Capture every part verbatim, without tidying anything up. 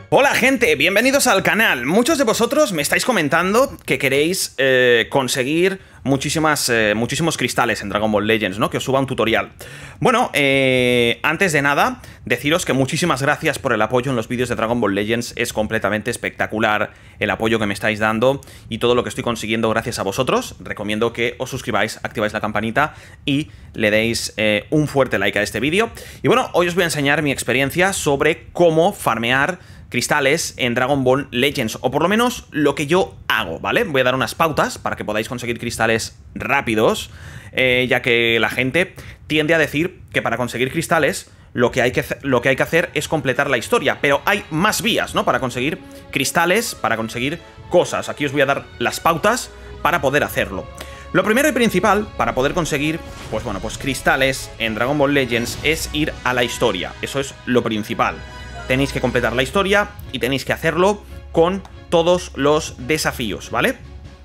Hola gente, bienvenidos al canal. Muchos de vosotros me estáis comentando que queréis eh, conseguir muchísimas, eh, muchísimos cristales en Dragon Ball Legends, ¿no? Que os suba un tutorial. Bueno, eh, antes de nada, deciros que muchísimas gracias por el apoyo en los vídeos de Dragon Ball Legends. Es completamente espectacular el apoyo que me estáis dando y todo lo que estoy consiguiendo gracias a vosotros. Recomiendo que os suscribáis, activáis la campanita y le deis eh, un fuerte like a este vídeo. Y bueno, hoy os voy a enseñar mi experiencia sobre cómo farmear cristales en Dragon Ball Legends, o por lo menos lo que yo hago, ¿vale? Voy a dar unas pautas para que podáis conseguir cristales rápidos, eh, ya que la gente tiende a decir que para conseguir cristales lo que, hay que, lo que hay que hacer es completar la historia, pero hay más vías, ¿no? Para conseguir cristales, para conseguir cosas. Aquí os voy a dar las pautas para poder hacerlo. Lo primero y principal para poder conseguir, pues bueno, pues cristales en Dragon Ball Legends es ir a la historia. Eso es lo principal. Tenéis que completar la historia y tenéis que hacerlo con todos los desafíos, ¿vale?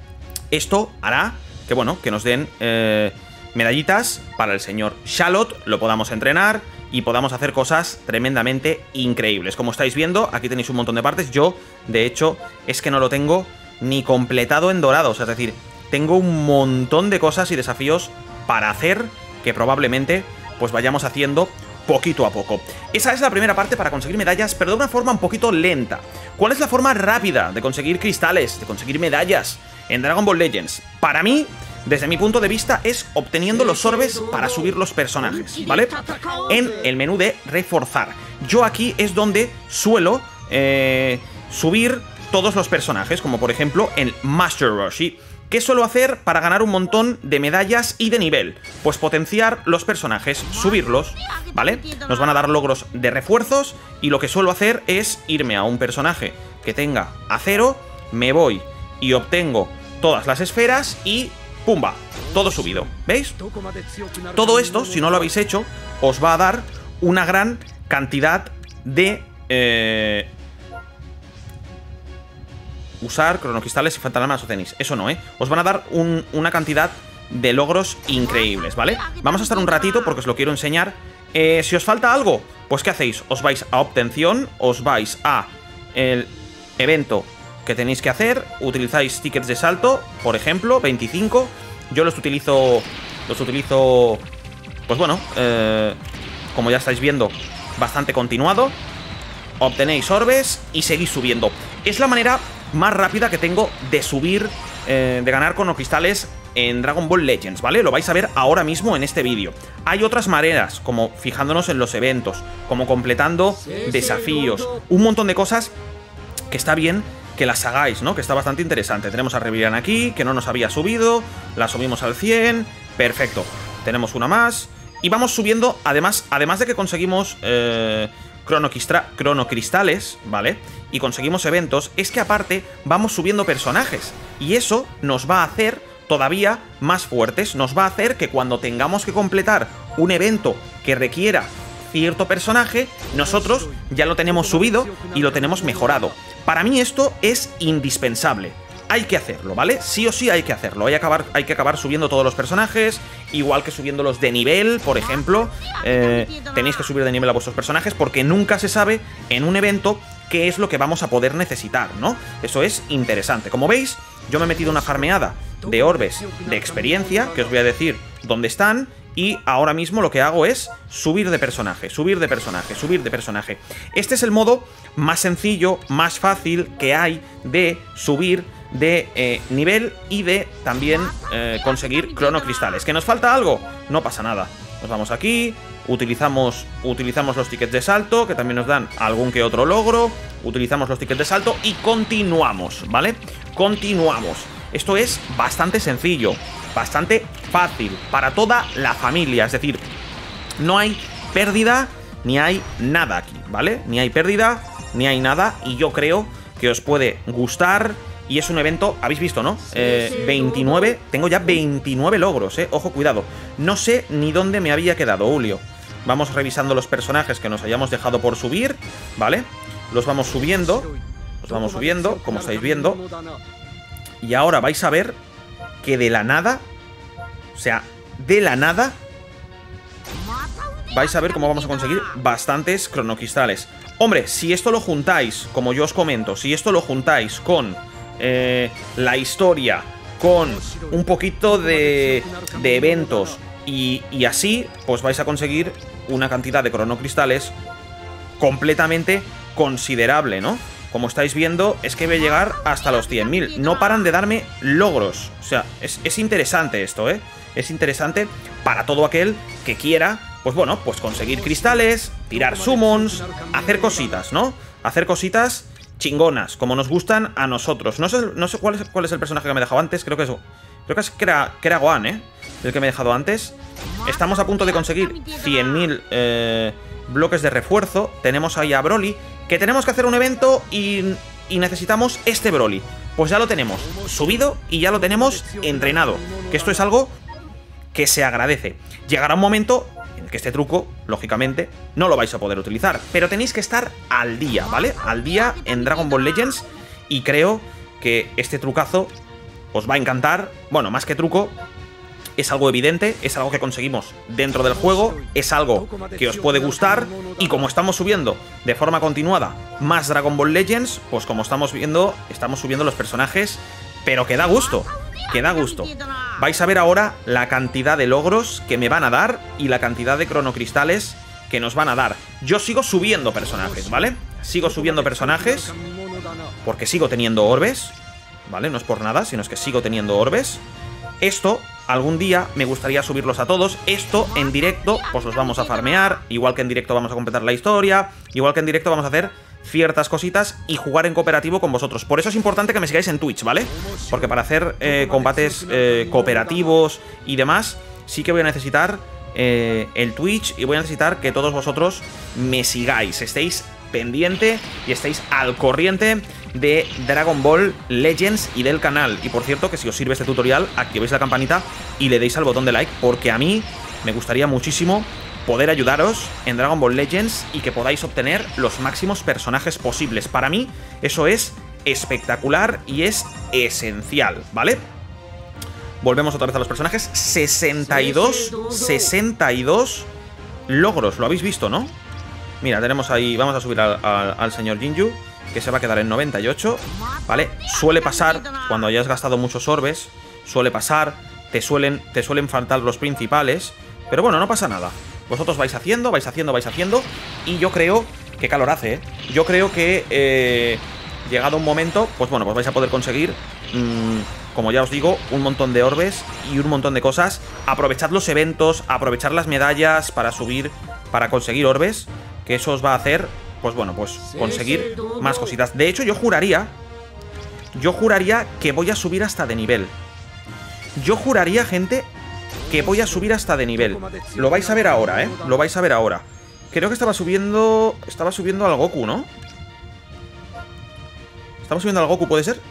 Esto hará que, bueno, que nos den eh, medallitas para el señor Shallot, lo podamos entrenar y podamos hacer cosas tremendamente increíbles. Como estáis viendo, aquí tenéis un montón de partes. Yo, de hecho, es que no lo tengo ni completado en dorados, es decir, tengo un montón de cosas y desafíos para hacer que probablemente pues vayamos haciendo poquito a poco. Esa es la primera parte para conseguir medallas, pero de una forma un poquito lenta. ¿Cuál es la forma rápida de conseguir cristales, de conseguir medallas en Dragon Ball Legends? Para mí, desde mi punto de vista, es obteniendo los orbes para subir los personajes, ¿vale? En el menú de reforzar. Yo aquí es donde suelo eh, subir todos los personajes, como por ejemplo en Master Roshi. ¿Qué suelo hacer para ganar un montón de medallas y de nivel? Pues potenciar los personajes, subirlos, ¿vale? Nos van a dar logros de refuerzos y lo que suelo hacer es irme a un personaje que tenga acero, me voy y obtengo todas las esferas y ¡pumba! Todo subido, ¿veis? Todo esto, si no lo habéis hecho, os va a dar una gran cantidad de... Eh, usar cronocristales y fantasmas o tenis. Eso no, ¿eh? Os van a dar un, una cantidad de logros increíbles, ¿vale? Vamos a estar un ratito porque os lo quiero enseñar. Eh, si os falta algo, pues ¿qué hacéis? Os vais a obtención, os vais a el evento que tenéis que hacer, utilizáis tickets de salto, por ejemplo, veinticinco. Yo los utilizo, los utilizo, pues bueno, eh, como ya estáis viendo, bastante continuado. Obtenéis orbes y seguís subiendo. Es la manera más rápida que tengo de subir, eh, de ganar cronocristales en Dragon Ball Legends, ¿vale? Lo vais a ver ahora mismo en este vídeo. Hay otras maneras, como fijándonos en los eventos, como completando desafíos, un montón de cosas que está bien que las hagáis, ¿no? Que está bastante interesante. Tenemos a Reviran aquí, que no nos había subido, la subimos al cien, perfecto. Tenemos una más y vamos subiendo, además, además de que conseguimos... Eh, cronocristales, ¿vale? Y conseguimos eventos, es que aparte vamos subiendo personajes y eso nos va a hacer todavía más fuertes, nos va a hacer que cuando tengamos que completar un evento que requiera cierto personaje, nosotros ya lo tenemos subido y lo tenemos mejorado. Para mí esto es indispensable. Hay que hacerlo, ¿vale? Sí o sí hay que hacerlo. Hay que acabar, hay que acabar subiendo todos los personajes, igual que subiéndolos de nivel, por ejemplo. Eh, tenéis que subir de nivel a vuestros personajes porque nunca se sabe en un evento qué es lo que vamos a poder necesitar, ¿no? Eso es interesante. Como veis, yo me he metido una farmeada de orbes de experiencia, que os voy a decir dónde están, y ahora mismo lo que hago es subir de personaje, subir de personaje, subir de personaje. Este es el modo más sencillo, más fácil que hay de subir de eh, nivel y de también eh, conseguir cronocristales. ¿Que nos falta algo? No pasa nada. Nos vamos aquí, utilizamos, utilizamos los tickets de salto, que también nos dan algún que otro logro, utilizamos los tickets de salto y continuamos, ¿vale? Continuamos. Esto es bastante sencillo, bastante fácil, para toda la familia, es decir, no hay pérdida ni hay nada aquí, ¿vale? Ni hay pérdida, ni hay nada, y yo creo que os puede gustar. Y es un evento, habéis visto, ¿no? Eh, veintinueve, tengo ya veintinueve logros, ¿eh? Ojo, cuidado. No sé ni dónde me había quedado, Julio. Vamos revisando los personajes que nos hayamos dejado por subir, ¿vale? Los vamos subiendo, los vamos subiendo, como estáis viendo. Y ahora vais a ver que de la nada, o sea, de la nada, vais a ver cómo vamos a conseguir bastantes cronocristales. Hombre, si esto lo juntáis, como yo os comento, si esto lo juntáis con eh, la historia, con un poquito de, de eventos y, y así, pues vais a conseguir una cantidad de cronocristales completamente considerable, ¿no? Como estáis viendo, es que voy a llegar hasta los cien mil. No paran de darme logros. O sea, es, es interesante esto, ¿eh? Es interesante para todo aquel que quiera, pues bueno, pues conseguir cristales, tirar summons, hacer cositas, ¿no? Hacer cositas chingonas, como nos gustan a nosotros. No sé, no sé cuál es, cuál es el personaje que me he dejado antes. Creo que es, creo que es que era, que era Gohan, ¿eh? El que me he dejado antes. Estamos a punto de conseguir cien mil eh, bloques de refuerzo. Tenemos ahí a Broly, que tenemos que hacer un evento y, y necesitamos este Broly. Pues ya lo tenemos subido y ya lo tenemos entrenado. Que esto es algo que se agradece. Llegará un momento en que este truco, lógicamente, no lo vais a poder utilizar, pero tenéis que estar al día, ¿vale? Al día en Dragon Ball Legends, y creo que este trucazo os va a encantar. Bueno, más que truco, es algo evidente, es algo que conseguimos dentro del juego, es algo que os puede gustar, y como estamos subiendo de forma continuada más Dragon Ball Legends, pues como estamos viendo, estamos subiendo los personajes, pero que da gusto, que da gusto. Vais a ver ahora la cantidad de logros que me van a dar y la cantidad de cronocristales que nos van a dar. Yo sigo subiendo personajes, ¿vale? Sigo subiendo personajes porque sigo teniendo orbes, ¿vale? No es por nada, sino es que sigo teniendo orbes. Esto, algún día me gustaría subirlos a todos. Esto, en directo, pues los vamos a farmear. Igual que en directo vamos a completar la historia. Igual que en directo vamos a hacer ciertas cositas y jugar en cooperativo con vosotros. Por eso es importante que me sigáis en Twitch, ¿vale? Porque para hacer eh, combates eh, cooperativos y demás, sí que voy a necesitar eh, el Twitch, y voy a necesitar que todos vosotros me sigáis, estéis pendiente y estéis al corriente de Dragon Ball Legends y del canal. Y por cierto, que si os sirve este tutorial, activéis la campanita y le deis al botón de like, porque a mí me gustaría muchísimo poder ayudaros en Dragon Ball Legends y que podáis obtener los máximos personajes posibles. Para mí eso es espectacular y es esencial, ¿vale? Volvemos otra vez a los personajes. sesenta y dos, sesenta y dos logros, lo habéis visto, ¿no? Mira, tenemos ahí, vamos a subir al, al, al señor Jinju, que se va a quedar en noventa y ocho, ¿vale? Suele pasar, cuando hayas gastado muchos orbes, suele pasar, te suelen, te suelen faltar los principales, pero bueno, no pasa nada. Vosotros vais haciendo, vais haciendo, vais haciendo, y yo creo que calor hace, ¿eh? Yo creo que eh, llegado un momento, pues bueno, pues vais a poder conseguir, mmm, como ya os digo, un montón de orbes y un montón de cosas. Aprovechad los eventos, aprovechar las medallas para subir, para conseguir orbes, que eso os va a hacer, pues bueno, pues conseguir más cositas. De hecho, yo juraría, yo juraría que voy a subir hasta de nivel. Yo juraría, gente, que voy a subir hasta de nivel. Lo vais a ver ahora, ¿eh? Lo vais a ver ahora. Creo que estaba subiendo... Estaba subiendo al Goku, ¿no? ¿Estaba subiendo al Goku, puede ser?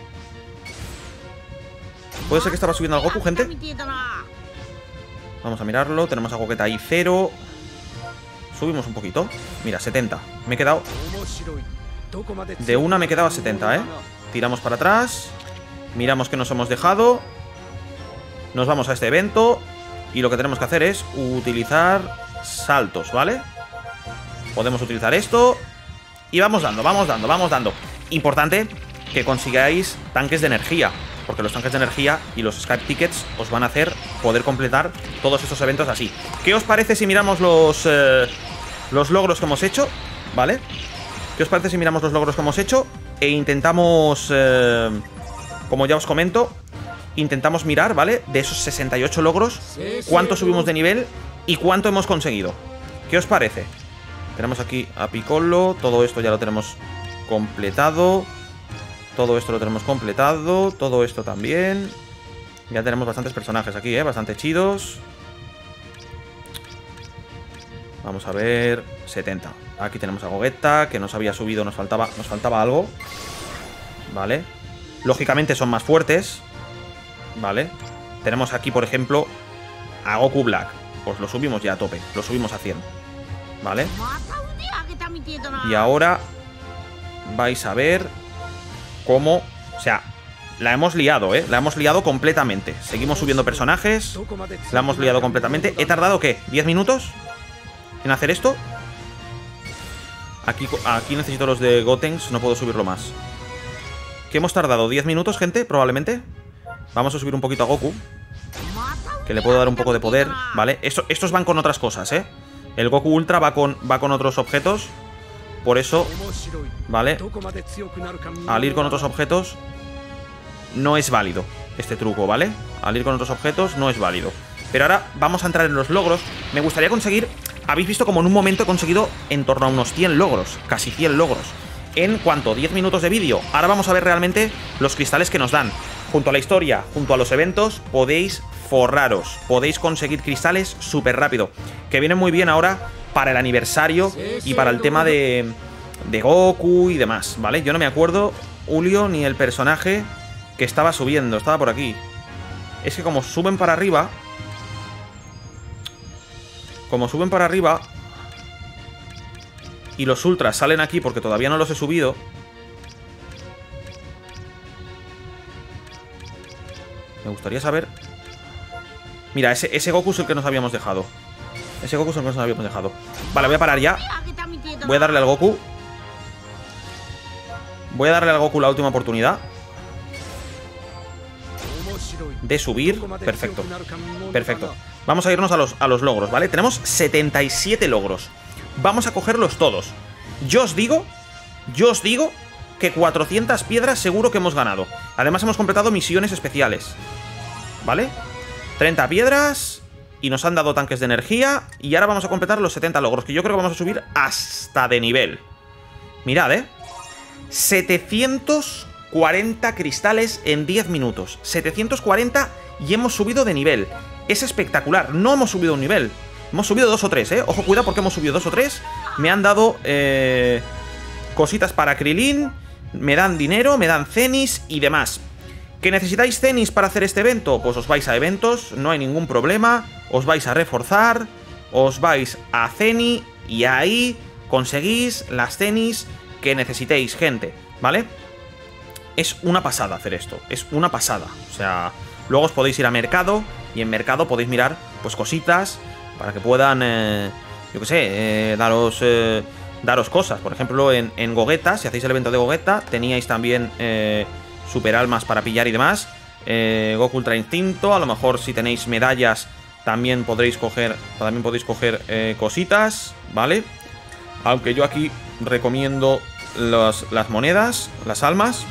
¿Puede ser que estaba subiendo al Goku, gente? Vamos a mirarlo. Tenemos a Gogeta ahí, cero. Subimos un poquito. Mira, setenta. Me he quedado... De una me he quedado a setenta, ¿eh? Tiramos para atrás. Miramos que nos hemos dejado. Nos vamos a este evento. Y lo que tenemos que hacer es utilizar saltos, ¿vale? Podemos utilizar esto. Y vamos dando, vamos dando, vamos dando. Importante que consigáis tanques de energía, porque los tanques de energía y los Skype Tickets os van a hacer poder completar todos estos eventos así. ¿Qué os parece si miramos los, eh, los logros que hemos hecho? ¿Vale? ¿Qué os parece si miramos los logros que hemos hecho e intentamos, eh, como ya os comento, intentamos mirar, ¿vale? De esos sesenta y ocho logros, cuánto subimos de nivel y cuánto hemos conseguido. ¿Qué os parece? Tenemos aquí a Piccolo, todo esto ya lo tenemos completado. Todo esto lo tenemos completado, todo esto también. Ya tenemos bastantes personajes aquí, ¿eh? Bastante chidos. Vamos a ver... setenta. Aquí tenemos a Gogeta, que nos había subido, nos faltaba, nos faltaba algo. Vale. Lógicamente son más fuertes. Vale. Tenemos aquí, por ejemplo, a Goku Black. Pues lo subimos ya a tope, lo subimos a cien. Vale. Y ahora vais a ver cómo... O sea, la hemos liado, ¿eh? La hemos liado completamente. Seguimos subiendo personajes. La hemos liado completamente. ¿He tardado qué? ¿diez minutos? en hacer esto. Aquí, aquí necesito los de Gotenks, no puedo subirlo más. ¿Qué hemos tardado? ¿diez minutos, gente? Probablemente. Vamos a subir un poquito a Goku, que le puedo dar un poco de poder, ¿vale? Esto, estos van con otras cosas, ¿eh? El Goku Ultra va con, va con otros objetos. Por eso, ¿vale? Al ir con otros objetos no es válido este truco, ¿vale? Al ir con otros objetos no es válido. Pero ahora vamos a entrar en los logros. Me gustaría conseguir... Habéis visto como en un momento he conseguido en torno a unos cien logros. Casi cien logros. ¿En cuánto? diez minutos de vídeo. Ahora vamos a ver realmente los cristales que nos dan. Junto a la historia, junto a los eventos, podéis forraros. Podéis conseguir cristales súper rápido. Que vienen muy bien ahora para el aniversario y para el tema de, de Goku y demás, ¿vale? Yo no me acuerdo, Julio, ni el personaje que estaba subiendo. Estaba por aquí. Es que como suben para arriba... Como suben para arriba y los ultras salen aquí porque todavía no los he subido. Me gustaría saber... Mira, ese, ese Goku es el que nos habíamos dejado. Ese Goku es el que nos habíamos dejado. Vale, voy a parar ya. Voy a darle al Goku. Voy a darle al Goku la última oportunidad de subir. Perfecto. Perfecto. Vamos a irnos a los, a los logros, ¿vale? Tenemos setenta y siete logros. Vamos a cogerlos todos. Yo os digo, yo os digo que cuatrocientas piedras seguro que hemos ganado. Además hemos completado misiones especiales, ¿vale? treinta piedras y nos han dado tanques de energía. Y ahora vamos a completar los setenta logros, que yo creo que vamos a subir hasta de nivel. Mirad, ¿eh? setecientos cuarenta cristales en diez minutos. setecientos cuarenta y hemos subido de nivel. Es espectacular. No hemos subido un nivel. Hemos subido dos o tres, ¿eh? Ojo, cuidado porque hemos subido dos o tres. Me han dado eh, cositas para Krilin. Me dan dinero, me dan cenis y demás. ¿Que necesitáis cenis para hacer este evento? Pues os vais a eventos, no hay ningún problema. Os vais a reforzar, os vais a ceni y ahí conseguís las cenis que necesitéis, gente, ¿vale? Es una pasada hacer esto. Es una pasada. O sea, luego os podéis ir a mercado y en mercado podéis mirar, pues, cositas para que puedan, eh, yo qué sé, eh, daros, eh, daros cosas. Por ejemplo, en, en Gogeta, si hacéis el evento de Gogeta, teníais también eh, super almas para pillar y demás. Eh, Goku Ultra Instinto, a lo mejor si tenéis medallas también podréis coger, también podéis coger eh, cositas, ¿vale? Aunque yo aquí recomiendo los, las monedas, las almas.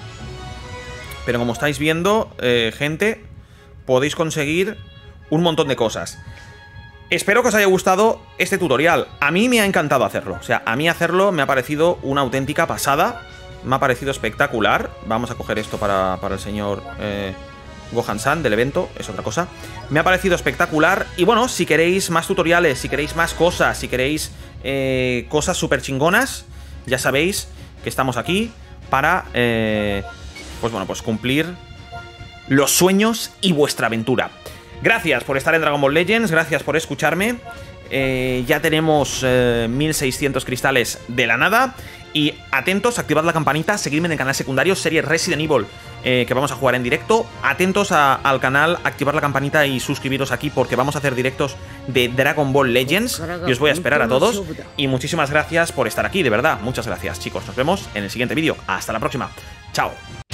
Pero como estáis viendo, eh, gente, podéis conseguir un montón de cosas. Espero que os haya gustado este tutorial. A mí me ha encantado hacerlo. O sea, a mí hacerlo me ha parecido una auténtica pasada. Me ha parecido espectacular. Vamos a coger esto para, para el señor eh, Gohan-san del evento. Es otra cosa. Me ha parecido espectacular. Y bueno, si queréis más tutoriales, si queréis más cosas, si queréis eh, cosas súper chingonas, ya sabéis que estamos aquí para... Eh, pues bueno, pues cumplir los sueños y vuestra aventura. Gracias por estar en Dragon Ball Legends, gracias por escucharme. eh, Ya tenemos eh, mil seiscientos cristales de la nada. Y atentos, activad la campanita, seguidme en el canal secundario, serie Resident Evil, eh, que vamos a jugar en directo. Atentos a, al canal, activar la campanita y suscribiros aquí porque vamos a hacer directos de Dragon Ball Legends. Y os voy a esperar a todos. Y muchísimas gracias por estar aquí, de verdad, muchas gracias, chicos. Nos vemos en el siguiente vídeo. Hasta la próxima. Chao.